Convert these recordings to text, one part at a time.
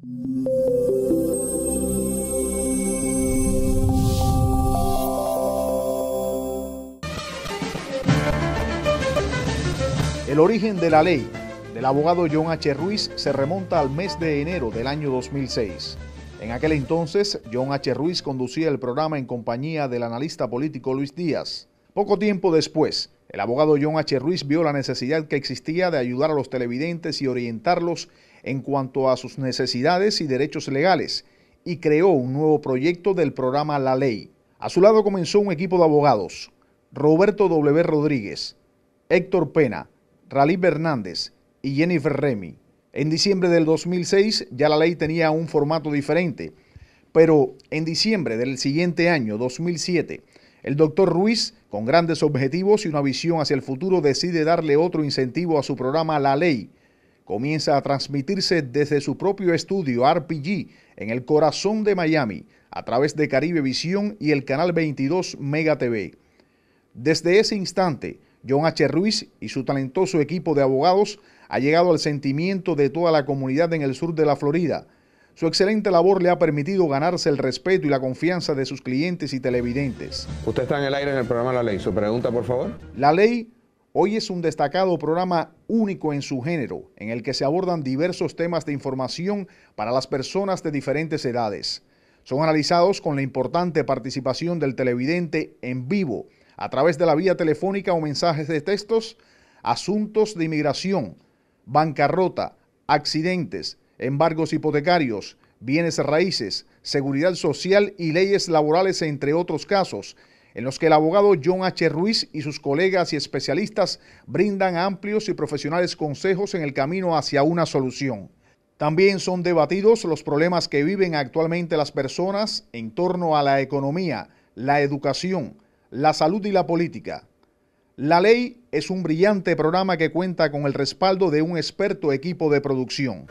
El origen de la ley del abogado John H. Ruiz se remonta al mes de enero del año 2006. En aquel entonces, John H. Ruiz conducía el programa en compañía del analista político Luis Díaz. Poco tiempo después, el abogado John H. Ruiz vio la necesidad que existía de ayudar a los televidentes y orientarlos en cuanto a sus necesidades y derechos legales, y creó un nuevo proyecto del programa La Ley. A su lado comenzó un equipo de abogados: Roberto W. Rodríguez, Héctor Pena, Ralí Hernández y Jennifer Remy. En diciembre del 2006 ya La Ley tenía un formato diferente, pero en diciembre del siguiente año, 2007, el doctor Ruiz, con grandes objetivos y una visión hacia el futuro, decide darle otro incentivo a su programa La Ley. Comienza a transmitirse desde su propio estudio RPG en el corazón de Miami, a través de Caribe Visión y el canal 22 Mega TV. Desde ese instante, John H. Ruiz y su talentoso equipo de abogados ha llegado al sentimiento de toda la comunidad en el sur de la Florida. Su excelente labor le ha permitido ganarse el respeto y la confianza de sus clientes y televidentes. Usted está en el aire en el programa La Ley. ¿Su pregunta, por favor? La Ley hoy es un destacado programa único en su género, en el que se abordan diversos temas de información para las personas de diferentes edades. Son analizados con la importante participación del televidente en vivo, a través de la vía telefónica o mensajes de textos, asuntos de inmigración, bancarrota, accidentes, embargos hipotecarios, bienes raíces, seguridad social y leyes laborales, entre otros casos, en los que el abogado John H. Ruiz y sus colegas y especialistas brindan amplios y profesionales consejos en el camino hacia una solución. También son debatidos los problemas que viven actualmente las personas en torno a la economía, la educación, la salud y la política. La Ley es un brillante programa que cuenta con el respaldo de un experto equipo de producción.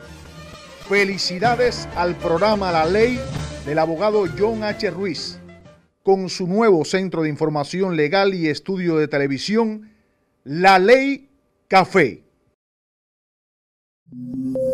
Felicidades al programa La Ley del abogado John H. Ruiz, con su nuevo centro de información legal y estudio de televisión, La Ley Café.